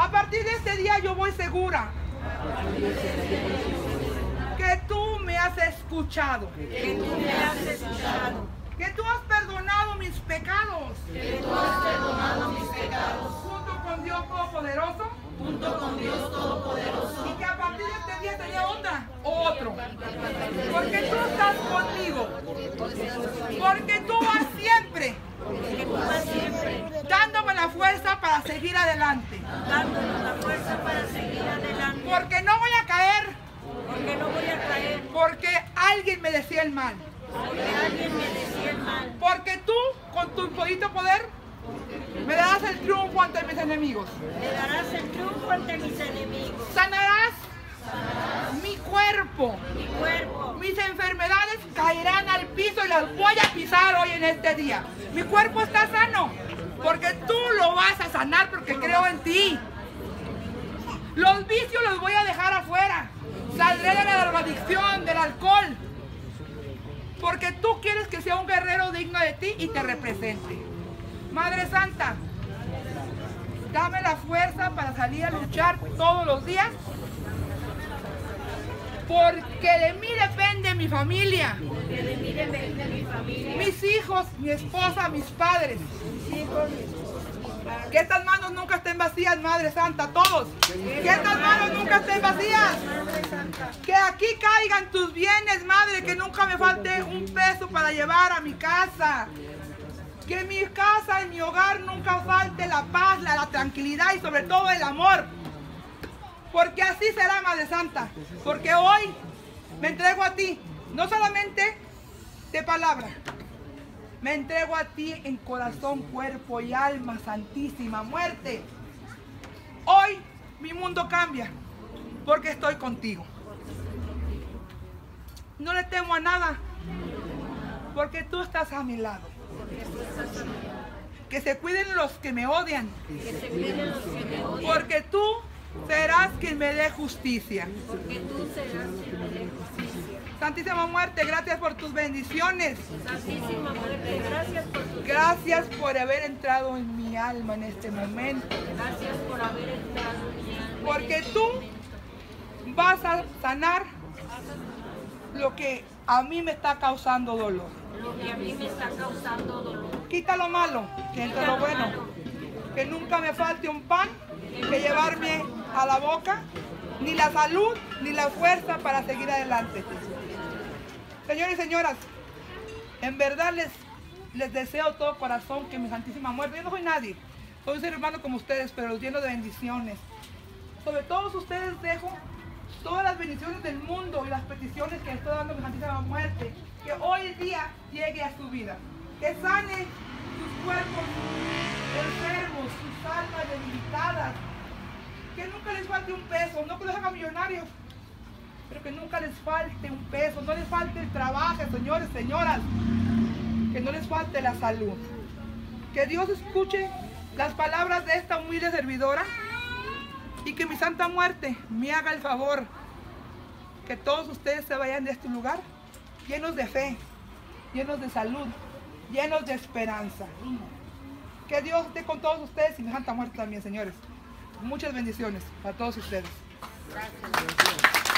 A partir de este día yo voy segura que tú me has escuchado. Que tú me has escuchado. Que tú has perdonado mis pecados. Que tú has perdonado mis pecados. Junto con Dios Todopoderoso. Junto con Dios Todopoderoso. Y que a partir de este día sería otro. Porque tú estás conmigo. Porque tú vas siempre. Que tú vas siempre Dándome la fuerza para seguir adelante. dándonos la fuerza para seguir adelante. Porque no voy a caer. Porque no voy a caer. Porque alguien me decía el mal. Porque alguien me decía el mal. Porque tú, con tu infinito poder, me darás el triunfo ante mis enemigos. Me darás el triunfo ante mis enemigos. Sanarás mi cuerpo. Mi cuerpo. Mis enfermedades caerán al piso y las voy a pisar hoy en este día. Mi cuerpo está sano porque tú lo vas a sanar porque creo en ti. Los vicios los voy a dejar afuera. Saldré de la drogadicción, del alcohol. Porque tú quieres que sea un guerrero digno de ti y te represente. Madre Santa, dame la fuerza para salir a luchar todos los días. Porque de mí depende mi familia. Porque de mí depende mi familia. Mis hijos, mi esposa, mis padres. Que estas manos nunca estén vacías, Madre Santa, todos. Que estas manos nunca estén vacías. Que aquí caigan tus bienes, Madre, que nunca me falte un peso para llevar a mi casa. Que en mi casa, en mi hogar, nunca falte la paz, la tranquilidad y sobre todo el amor. Porque así será, Madre Santa. Porque hoy me entrego a ti, no solamente de palabra. Me entrego a ti en corazón, cuerpo y alma, Santísima Muerte. Hoy mi mundo cambia porque estoy contigo. No le temo a nada porque tú estás a mi lado. Que se cuiden los que me odian. Que se cuiden los que me odian. Porque tú serás quien me dé justicia. Porque tú serás quien me dé justicia. Santísima Muerte, gracias por tus bendiciones. Santísima Muerte, gracias por tu Gracias por haber entrado en mi alma en este momento. Gracias por haber entrado en mi alma. Porque tú vas a sanar lo que a mí me está causando dolor. Lo que a mí me está causando dolor. Quita lo malo, que entre lo bueno. Que nunca me falte un pan que llevarme a la boca, ni la salud, ni la fuerza para seguir adelante. Señores y señoras, en verdad les deseo de todo corazón que mi Santísima Muerte, yo no soy nadie, soy un ser humano como ustedes, pero los lleno de bendiciones. Sobre todos ustedes dejo todas las bendiciones del mundo y las peticiones que estoy dando a mi Santísima Muerte, que hoy día llegue a su vida, que sane sus cuerpos enfermos, sus almas debilitadas, que nunca les falte un peso, no que los haga millonarios, pero que nunca les falte un peso, no les falte el trabajo, señores, señoras, que no les falte la salud. Que Dios escuche las palabras de esta humilde servidora y que mi Santa Muerte me haga el favor que todos ustedes se vayan de este lugar llenos de fe, llenos de salud, llenos de esperanza. Que Dios esté con todos ustedes y mi Santa Muerte también, señores. Muchas bendiciones a todos ustedes. Gracias.